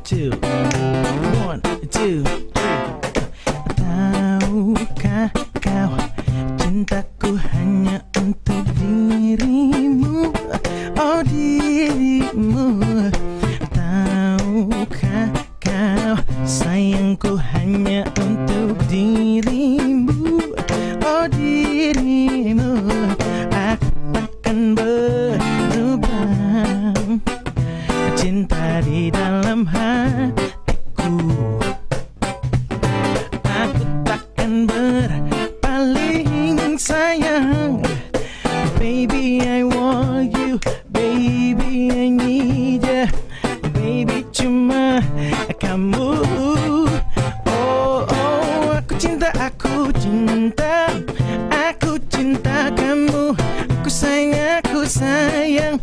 two, one, two, three. Tahukah kau cintaku hanya untuk dirimu, oh dirimu. Tahukah kau sayangku hanya untuk dirimu, oh dirimu. Aku akan berubah, cinta di dalam hatiku. Aku takkan berpaling sayang. Baby I want you, baby I need you, baby cuma kamu. Oh oh, aku cinta kamu. Aku sayang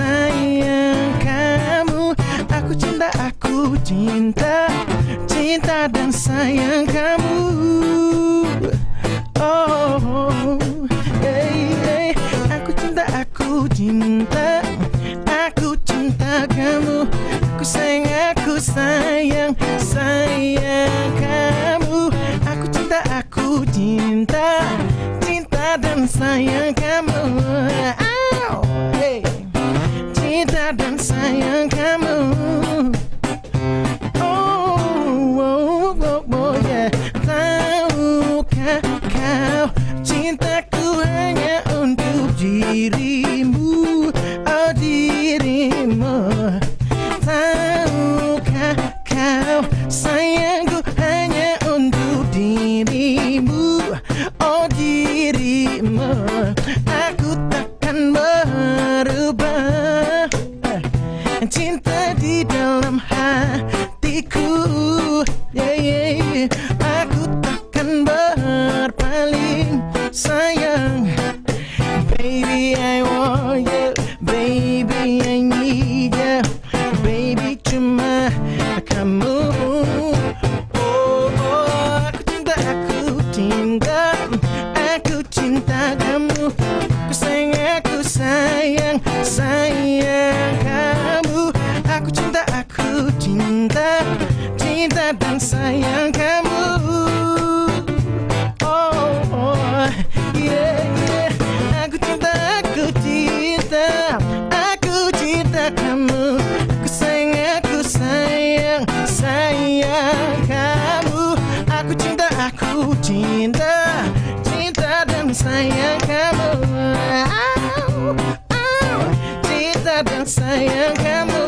kamu. Aku cinta dan sayang kamu. Oh, hey, hey. Aku cinta kamu. Aku sayang kamu. Aku cinta dan sayang kamu. Oh, hey. Cinta dan sayang kamu. Tahukah kau cintaku hanya untuk dirimu, oh dirimu. Tahukah kau sayangku hanya untuk dirimu, oh dirimu. Aku takkan berubah, cinta di dalam hatiku. Yeah, yeah. Aku takkan berpaling sayang. Baby I want you, baby I need you, baby cuma kamu. Oh, oh, aku cinta kamu. Aku sayang kamu. Aku cinta dan sayang kamu. Oh, oh, yeah, yeah. Aku cinta kamu. Aku sayang kamu. Aku cinta dan sayang kamu. Oh, oh, cinta dan sayang kamu.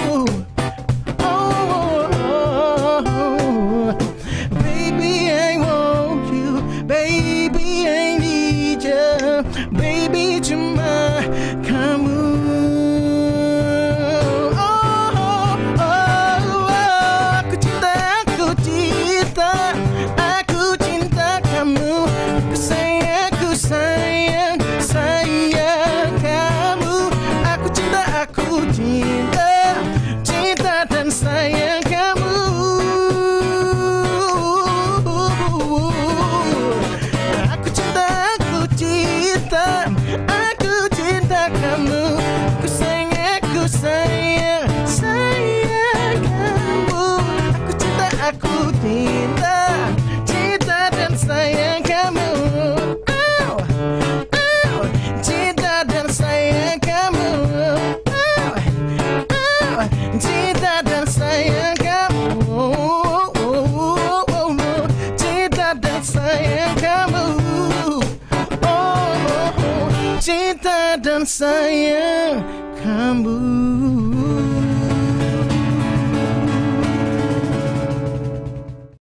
Baby I want you, baby I need you, baby cuma kamu. Aku cinta kamu. Aku sayang kamu. Aku cinta dan sayang kamu. Aku cinta kamu. Aku sayang kamu. Aku cinta dan sayang kamu. Oh, oh, cinta dan sayang kamu. Oh, oh, cinta dan sayang kamu. Oh, oh, oh, cinta dan sayang kamu. Oh, oh, cinta dan sayang kamu.